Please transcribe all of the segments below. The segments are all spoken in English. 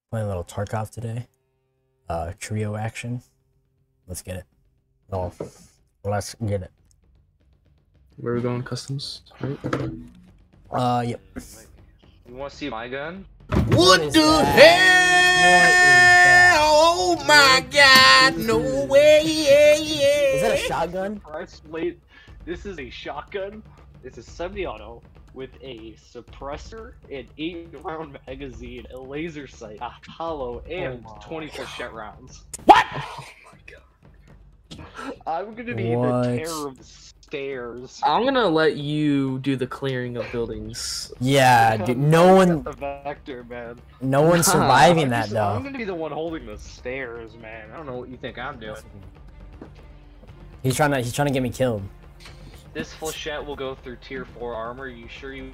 Playing a little Tarkov today. Trio action. Let's get it. Oh, let's get it. Where are we going? Customs, right? Yep. You want to see my gun? What What the the hell? Oh my god, no way! Is that a shotgun? Press plate. This is a shotgun. It's a semi-auto with a suppressor, an 8-round magazine, a laser sight, a hollow, and 24 shot rounds. What? Oh my god. I'm gonna be What? the terror of the stairs. I'm gonna let you do the clearing of buildings. Yeah, dude. I'm No one, got the vector, man. no one's surviving I'm that I'm though. gonna be the one holding the stairs, man. I don't know what you think I'm doing. He's trying to get me killed. This flechette will go through tier 4 armor. You sure you?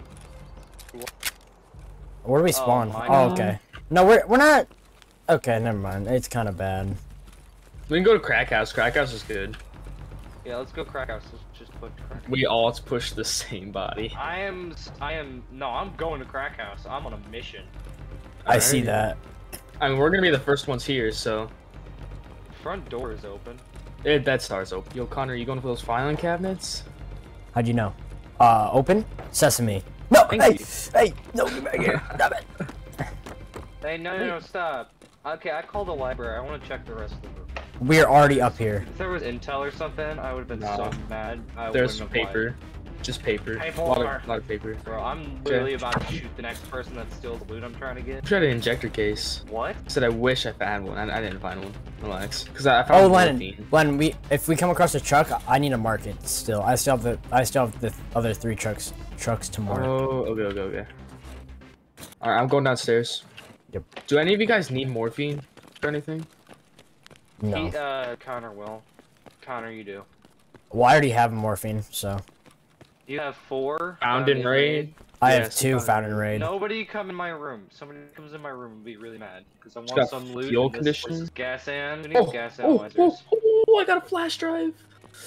Where do we spawn? my Oh, God. okay. No, we're not. Okay, never mind. It's kind of bad. We can go to Crack House. Crack House is good. Yeah, let's go crack house. Let's just put crack. We all push the same body. No, I'm going to crack house. I'm on a mission. I see Alright. that. I mean, we're gonna be the first ones here, so Front door is open. that starts open. Yo, Connor, you going for those filing cabinets? How'd you know? Open? Sesame. No, Thank hey, you. hey, no, get back here. Stop it. Hey, no, stop. Okay, I called the library. I want to check the rest of the room. We're already up here. If there was intel or something, I would have been so mad. I There's wouldn't have paper. Just paper. Paper. A lot of paper. lied. Bro, I'm literally about to shoot the next person that steals the loot I'm trying to I get. tried an injector case. What? Said I wish I found one. I didn't find one. Relax. Because I Oh, found Lennon, morphine. if we come across a truck, I need to mark it still. I still have the other 3 trucks to mark. Oh, okay. Alright, I'm going downstairs. Yep. Do any of you guys need morphine or anything? No. Connor will. Connor, you do. Well, I already have morphine, so You have 4. Found in raid. I have Yes, 2 found in raid. Nobody come in my room. Somebody comes in my room and be really mad because I got want some loot. fuel and this conditioning? place is gas and we need Oh, gas oh, analyzers. oh, I got a flash drive.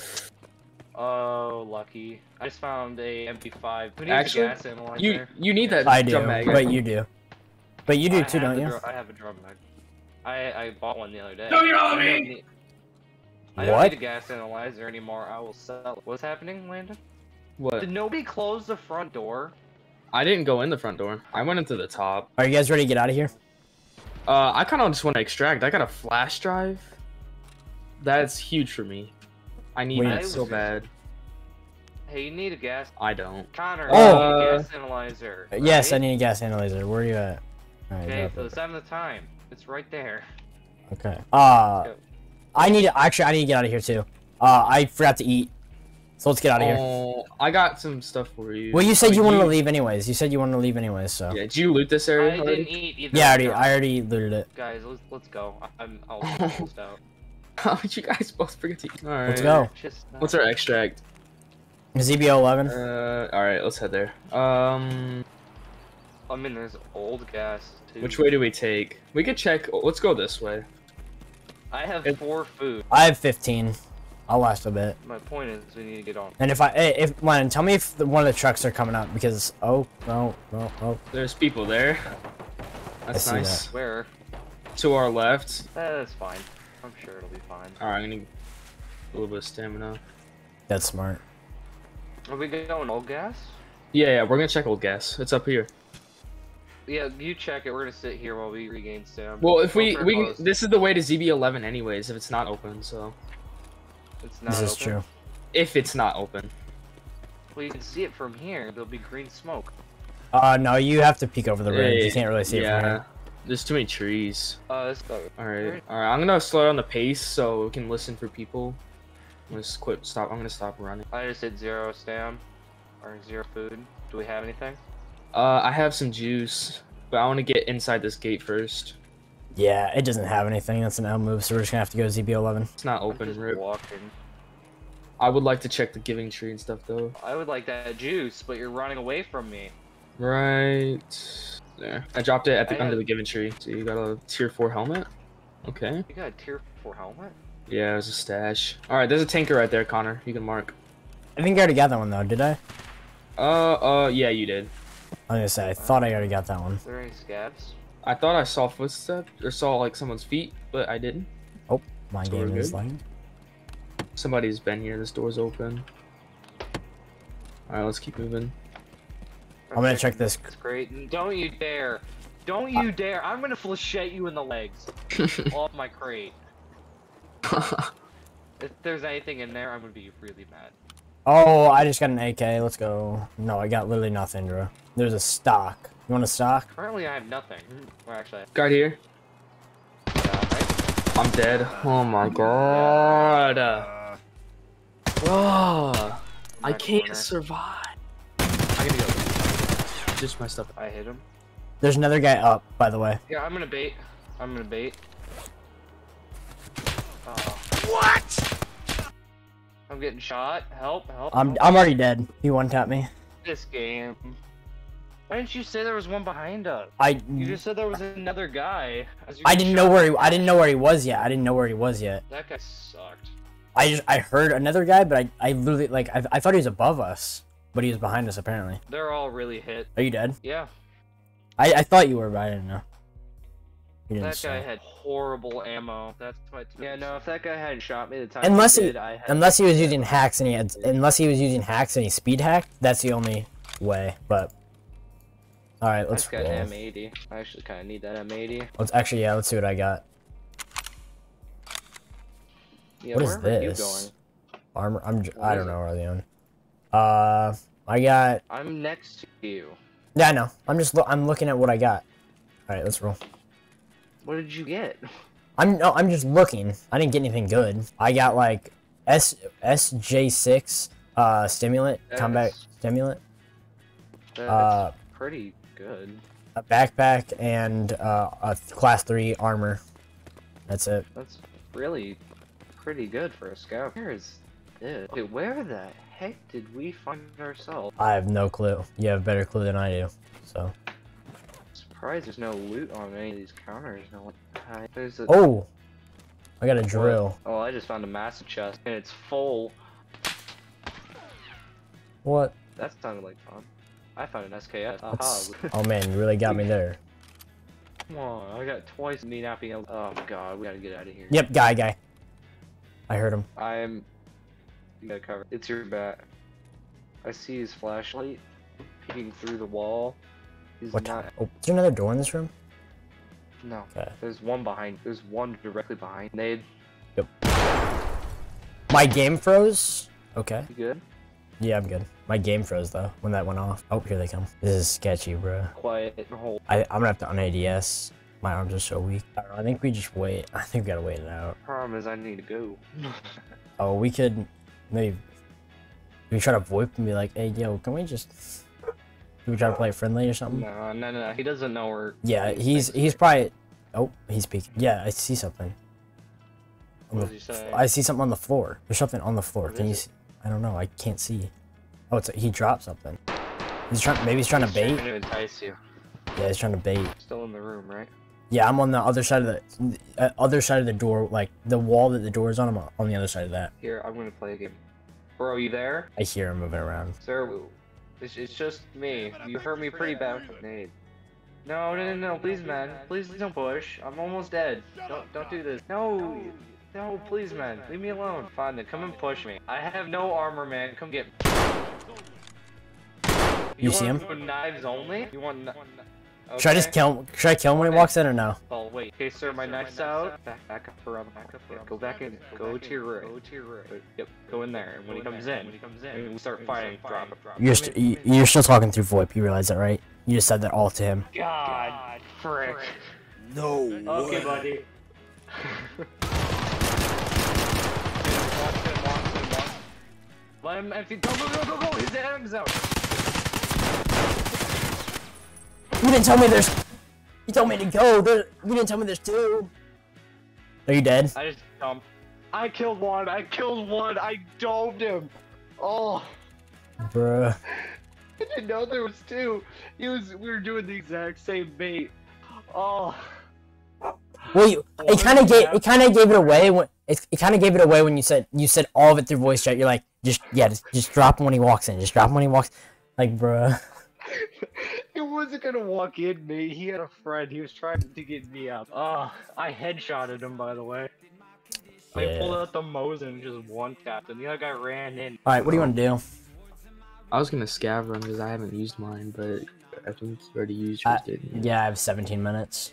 Oh, lucky. I just found a MP5. Who needs Actually, a gas analyzer? You need that I do, drum mag. but you do. But you do too, don't you? I have a drum mag. I bought one the other day. Don't get on I don't me! need- I don't What? need a gas analyzer anymore. I will sell it. What's happening, Landon? What? Did nobody close the front door? I didn't go in the front door. I went into the top. Are you guys ready to get out of here? I kind of just want to extract. I got a flash drive. That's huge for me. I need Wait. that so bad. Hey, you need a gas. I don't. Connor, Oh. you need a gas analyzer. Yes, I right? need a gas analyzer. Where are you at? Alright, Okay, drop for it. the 7th time. It's right there. Okay. I need to get out of here too. I forgot to eat. So let's get out of here. Oh, I got some stuff for you. Well, you said But you wanted to leave anyways. You said you wanted to leave anyways, so. Yeah, did you loot this area I already? didn't eat either. Yeah, I already looted it. Guys, let's go. I'll post out. How did you guys both forget to eat? Alright. Let's go. Just What's our extract? ZBO 11. Alright, let's head there. I mean, there's old gas too. Which way do we take? We could check. Let's go this way. I have 4 food. I have 15. I'll last a bit. My point is, we need to get on. And if Lennon, tell me if one of the trucks are coming up because oh. There's people there. That's see nice. Where? To our left. That's fine. I'm sure it'll be fine. Alright, I'm gonna get a little bit of stamina. That's smart. Are we going old gas? Yeah, we're gonna check old gas. It's up here. Yeah, you check it. We're gonna sit here while we regain stam. Well, if Go for we close. this is the way to ZB11 anyways, if it's not open, so. It's not This is open. true. If it's not open. Well, you can see it from here. There'll be green smoke. No, you have to peek over the ridge. You can't really see it from Yeah. here. There's too many trees. Let's go. Alright. Alright, I'm gonna slow down the pace so we can listen for people. I'm gonna stop. I'm gonna stop running. I just hit 0 stam. Or 0 food. Do we have anything? I have some juice, but I want to get inside this gate first. Yeah, it doesn't have anything. That's an L move, so we're just gonna have to go ZBO 11. It's not I'm open, just rip. walking. I would like to check the giving tree and stuff though. I would like that juice, but you're running away from me. Right there. I dropped it at the I under have- the giving tree. So you got a tier 4 helmet? Okay. You got a tier 4 helmet? Yeah, there's a stash. Alright, there's a tanker right there, Connor. You can mark. I think I already got that one though, did I? Yeah, you did. I was gonna say, I thought I already got that one. Is there any scabs? I thought I saw footsteps or saw like someone's feet, but I didn't. Oh, my So we're game is good. lagging. Somebody's been here. This door's open. All right, let's keep moving. I'm gonna check this. It's great. Don't you dare! Don't you dare! I'm gonna flechette you in the legs off my crate. If there's anything in there, I'm gonna be really mad. Oh, I just got an AK. Let's go. No, I got literally nothing, bro. There's a stock. You want a stock? Currently, I have nothing. Well, actually, Guy here. yeah, right? I'm dead. Oh my god. Oh, I my can't corner. survive. I gotta go. Just my stuff. I hit him. There's another guy up, by the way. Yeah, I'm gonna bait. I'm gonna bait. What? I'm getting shot. Help! Help! I'm help. already dead. He one-tapped me. This game. Why didn't you say there was one behind us? I You just said there was another guy. As you I got didn't shot. know where I didn't know where he was yet. I didn't know where he was yet. That guy sucked. I heard another guy, but I literally like I thought he was above us, but he was behind us apparently. They're all really hit. Are you dead? Yeah. I thought you were, but I didn't know. You didn't That guy say. had horrible ammo. That's why. Yeah, no. If that guy hadn't shot me the time Unless he he did, I had. unless he was using hacks and he speed hacked, that's the only way. But all right, let's I've got roll. an M80. I actually kind of need that M80. Let's see what I got. Yeah, What is where are you this? going? Armor. I What don't is know where they own. I got. I'm next to you. Yeah, I know. I'm looking at what I got. All right, let's roll. What did you get? I'm just looking. I didn't get anything good. I got like SJ6 stimulant, combat stimulant, That's pretty good. a backpack, and a class 3 armor. That's it. That's really pretty good for a scout. Where is this? Dude, where the heck did we find ourselves? I have no clue. You have a better clue than I do. So. Surprised there's no loot on any of these counters. No one. There's a. Oh, I got a drill. Oh, I just found a massive chest and it's full. What? That sounded like fun. I found an SKS. That's- Aha. Oh man, you really got me there. Come on, I got twice me not being able. Oh my god, we gotta get out of here. Yep, guy. I heard him. I'm. You gotta cover. It's your bat. I see his flashlight peeking through the wall. He's What not. time? Oh, is there another door in this room? No. Okay. There's one behind. There's one directly behind. Nade, My game froze. Okay. you good? Yeah, I'm good. My game froze though when that went off. Oh, here they come. This is sketchy, bro. Quiet. Hold. I'm gonna have to un-ADS. My arms are so weak. I don't know, I think we just wait. I think we gotta wait it out. Problem is, I need to go. Oh, we could maybe we try to VoIP and be like, hey, yo, can we just? Can we try to play friendly or something? No. He doesn't know where. Yeah, he's probably. Oh, he's peeking. Yeah, I see something. On What the- did you say? I see something on the floor. There's something on the floor. What Can you is see? I don't know. I can't see. Oh, he dropped something. He's trying. Maybe he's trying to bait. Trying to entice you. Yeah, he's trying to bait. Still in the room, right? Yeah, I'm on the other side of the door, like the wall that the door is on. I'm on the other side of that. Here, I'm gonna play a game. Bro, you there? I hear him moving around. Sir, it's just me. You hurt me pretty bad. Nade. No, please, man. Please don't push. I'm almost dead. Don't do this. No, please, man. Leave me alone. Fine, then come and push me. I have no armor, man. Come get me. You see him? Want knives only? You want? Okay. Should I just kill him? Should I kill him when he walks in or no? Oh wait. Okay, sir, my knife's out. Back up around. Go back in. Go to your room. Yep. Go in there. And when he comes in, we start fighting. Drop. You're still talking through VoIP. You realize that, right? You just said that all to him. God, frick. No. Okay, buddy. Let him empty. Go. His arms out. You didn't tell me there's. You told me to go. You didn't tell me there's two. Are you dead? I just jumped. I killed one. I domed him. Oh. Bruh. I didn't know there was two. We were doing the exact same bait. Oh. Well, it kind of gave it away when it kind of gave it away when you said all of it through voice chat. You're like, just drop him when he walks in. Just drop him when he walks. Like, bruh. He wasn't gonna walk in, mate. He had a friend. He was trying to get me up. I headshotted him, by the way. I pulled out the Mosin and just one tapped, and the other guy ran in. All right, what do you want to do? I was gonna scav run because I haven't used mine, but I think you already used yours, didn't you? Yeah, I have 17 minutes.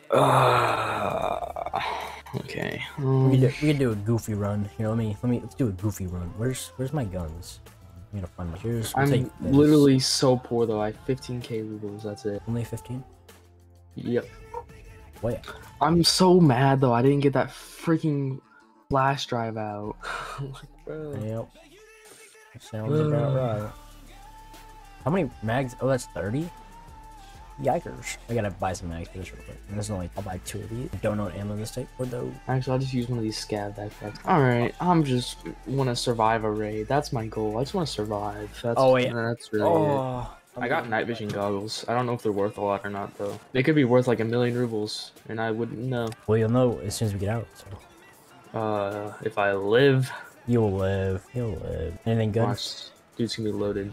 Okay. We could do a goofy run. Here, let's do a goofy run. Where's my guns? I'm gonna find yours. I'm literally so poor though. I have 15k rubles. That's it. Only 15. Yep. Wait. I'm so mad though. I didn't get that freaking flash drive out. Like, bro. Yep. That sounds about right. How many mags? Oh, that's 30. Yikers. I gotta buy some mags for this real quick. And there's only, I'll buy 2 of these. I don't know what ammo this take for though. Actually, I'll just use one of these scav backpacks. Alright, I'm just wanna survive a raid. That's my goal. I just wanna survive. That's, that's really it. I got night vision goggles. I don't know if they're worth a lot or not though. They could be worth like 1,000,000 rubles, and I wouldn't know. Well, you'll know as soon as we get out. So. If I live. You'll live. You'll live. Anything good? Watch, dude's gonna be loaded.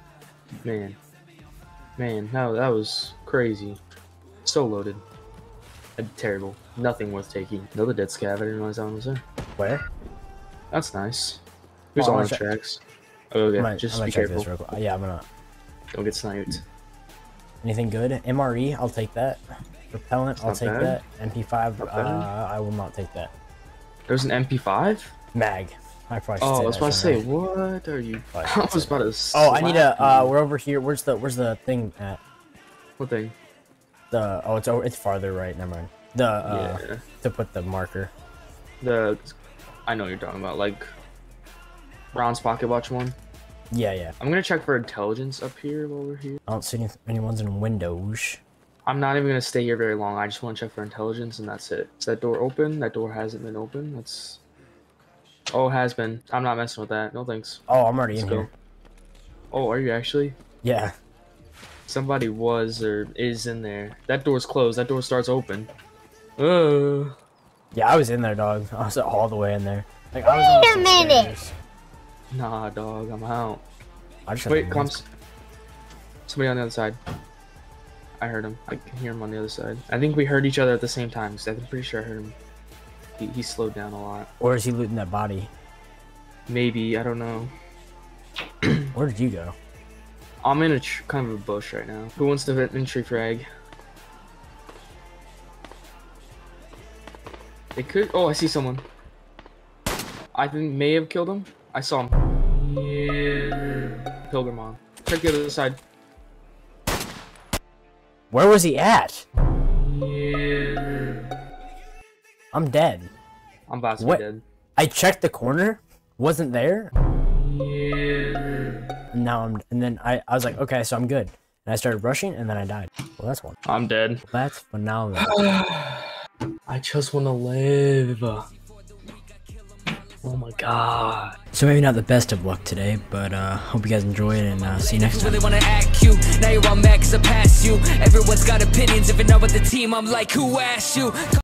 Man, no, that was crazy. So loaded. Terrible. Nothing worth taking. Another dead scav. I didn't realize that one was there. Where? That's nice. Here's all the tracks. Oh, okay. Just be careful. Yeah, I'm gonna. Don't get sniped. Anything good? MRE, I'll take that. Repellent, I'll take that. MP5, I will not take that. There's an MP5? Mag. I probably I was about to say, what are you? I was about to. Oh, I need a. We're over here. Where's the thing at? What thing? It's farther right. Never mind. To put the marker. I know what you're talking about, like Brown's pocket watch one. Yeah. I'm gonna check for intelligence up here while we're here. I don't see anyone's in windows. I'm not even gonna stay here very long. I just want to check for intelligence, and that's it. Is that door open? That door hasn't been open. That's. Oh, it has been. I'm not messing with that. No thanks. Oh, I'm already in here. Oh, are you actually? Yeah. Somebody was or is in there. That door's closed. That door starts open. Yeah, I was in there, dog. I was all the way in there. Like, I was Wait a minute. Nah, dog. I'm out. Wait, comes. Somebody on the other side. I heard him. I can hear him on the other side. I think we heard each other at the same time. Cause I'm pretty sure I heard him. He slowed down a lot. Or is he looting that body? Maybe, I don't know. Where did you go? I'm in a kind of a bush right now. Who wants to hit entry frag? They could. Oh, I see someone. I think may have killed him. I saw him. Yeah. Pilgrim on. Check the other side. Where was he at? Yeah. I'm dead. I'm about to be dead. I checked the corner, wasn't there. Yeah. And then I was like, okay, so I'm good. And I started rushing, and then I died. Well, that's one. I'm dead. That's phenomenal. I just want to live. Oh my god. So maybe not the best of luck today, but hope you guys enjoy it, and see you next time. Really wanna act cute. Now you're all mad 'cause I passed you. Everyone's got opinions. If you're not with the team, I'm like, who asked you?